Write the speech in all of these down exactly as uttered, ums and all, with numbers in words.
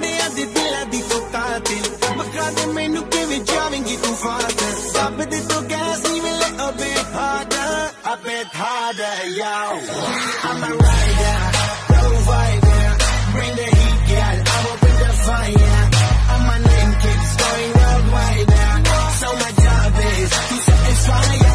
मुंडिया दी दिला दी तो कातिल बखा दे मैनू किवें जावेंगी तू फादर सब दे तो गैस नहीं मिले a bit harder a bit harder yo I'm a rider provider bring the heat girl I'm up in the fire and my name keeps going worldwide now so my job is to satisfy ya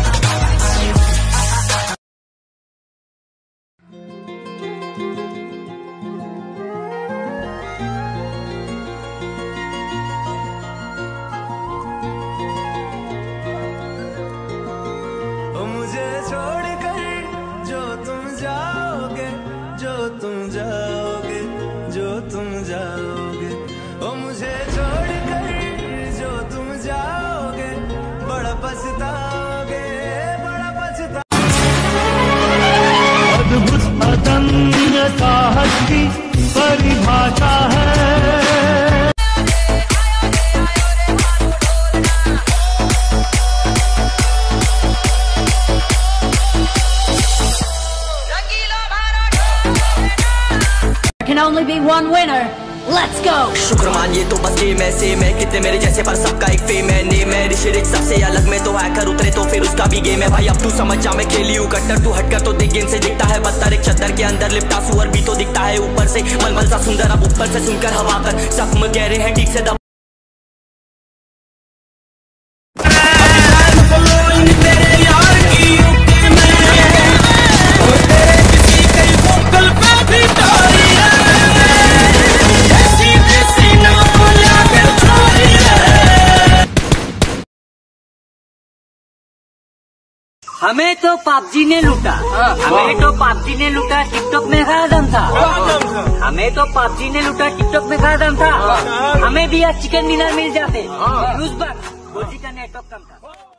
मुझे छोड़कर जो तुम जाओगे जो तुम जाओगे जो तुम जाओगे ओ मुझे छोड़कर जो तुम जाओगे बड़ा पछताओगे बड़ा पछताओगे अद्भुत अदम्य साहस की परिभाषा है Can only be one winner. Let's go. शुक्र मानिए तो बस गेम ऐसे मैं कितने मेरे जैसे पर सबका एक फेम है नेम है ऋषिरिक सबसे अलग में तो हैकर उतरे तो फिर उसका भी गेम है भाई अब तू समझ जा मैं खेली हूँ कट्टर तू हटकर तो देख गेम से दिखता है पत्थर एक चद्दर के अंदर लिपटा सुअर भी तो दिखता है ऊपर से मलमल सा सुंदर अब ऊपर से सुनकर हवा कर जख्म गहरे हैं ठीक से दब हमें तो पबजी ने लूटा हमें तो पबजी ने लूटा टिकटॉक में खादम था हमें तो पबजी ने लूटा टिकटॉक में खादम था हमें भी आज चिकन डिनर मिल जाते उस बार गोजी का नेटवर्क कम था।